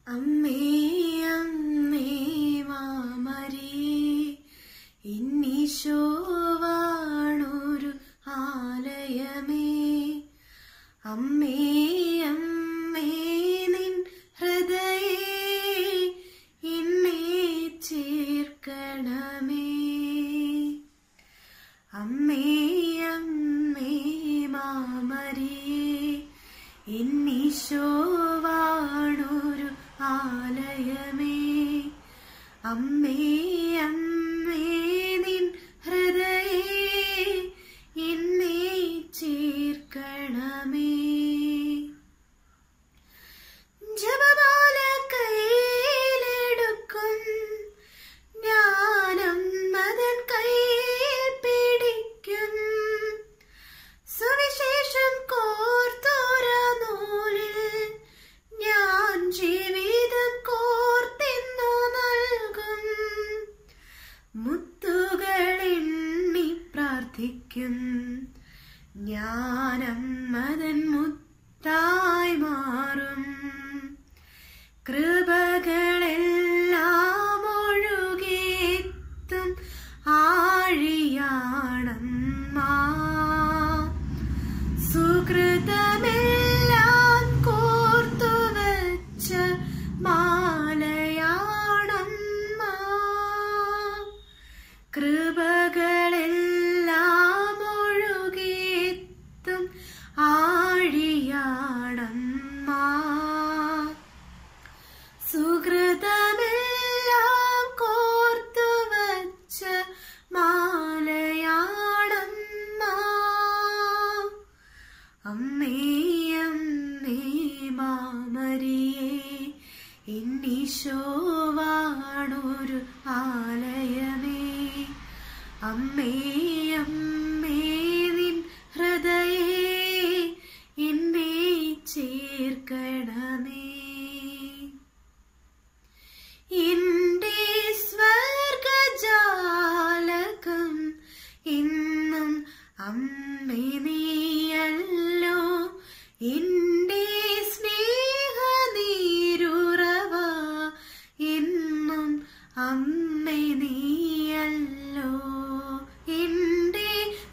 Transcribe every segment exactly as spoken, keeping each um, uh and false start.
അമ്മേ അമ്മേ മാമരിയേ ഇന്നീശോ വാണൊരു ആലയമേ. അമ്മേ അമ്മേ നിൻ ഹൃദയേ എന്നെ ചേർക്കണമേ. അമ്മേ അമ്മേ മാമരിയേ ഇന്നീശോ വാണൊരു ആലയമേ. അമ്മേ അമ്മേ നിൻ ഹൃദയേ എന്നെ ചേർക്കണമേ. ജപമാല കയ്യിലെടുക്കും ജ്ഞാനം മതൻ കയ്യിൽ പിടിക്കും. സുവിശേഷം കോർത്തോര നൂലിൽ ഞാൻ ജീവിതം കോർത്തിന്നു നൽകും. മുത്തുകളെണ്ണി പ്രാർത്ഥിക്കും ജ്ഞാനം മതൻ മുത്തായി മാറും. കൃപകളെല്ലാം ഒഴുകിയെത്തും ആഴിയാണമ്മ. സുകൃതമെല്ലാം കോർത്തുവച്ച മാലയാണമ്മ. കൃപകളെല്ലാം ഒഴുകിയെത്തും ആഴിയാണമ്മ. സുകൃതമെല്ലാം കോർത്തുവച്ച മാലയാണമ്മ. അമ്മേ അമ്മേ മാമരിയേ ഇന്നീശോ വാണൊരു ആലയമേ. അമ്മേ അമ്മേ നിൻ ഹൃദയേ എന്നെ ചേർക്കണമേ. എന്റെ സ്വർഗജാലകം എന്നും അമ്മേ നീയല്ലോ. എന്റെ സ്നേഹനീരുറവ എന്നും അമ്മേ നീയല്ലോ. എന്റെ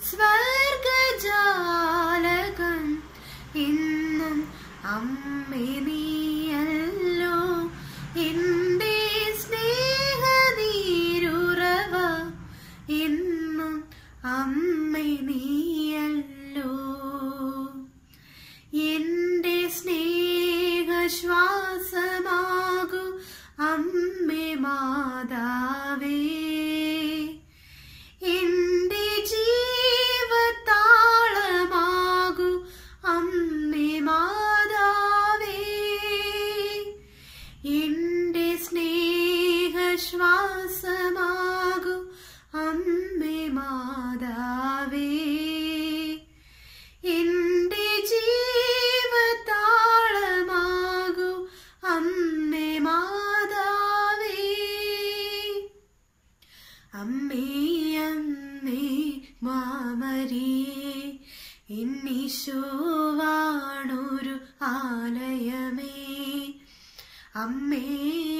സ്വർഗജാലകം എന്നും അമ്മേ നീയല്ലോ. എന്റെ സ്നേഹനീരുറവ എന്നും അമ്മേ നീയല്ലോ. എന്റെ സ്നേഹശ്വാസമാകൂ അമ്മേ മാതാവേ. എന്റെ ജീവതാളമാകൂ അമ്മേ മാതാവേ. എന്റെ സ്നേഹശ്വാസമാകൂ അമ്മേ മാതാവേ. എന്റെ ജീവതാളമാകൂ അമ്മേ മാതാവേ. അമ്മേ അമ്മേ മാമരിയേ ഇന്നീശോ വാണൊരു ആലയമേ. അമ്മേ